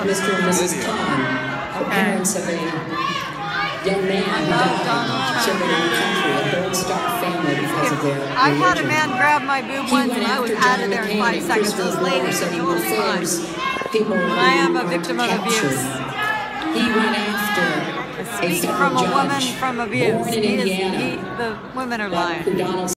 Mr. and Mrs. Khan, the parents of a young man who died serving our country, a Gold Star family because of their religion. I had a man grab my boob once and I was out of there in 5 seconds. Those ladies are the only ones. I am a victim of abuse. He went after Speak from a woman from abuse. The women are lying.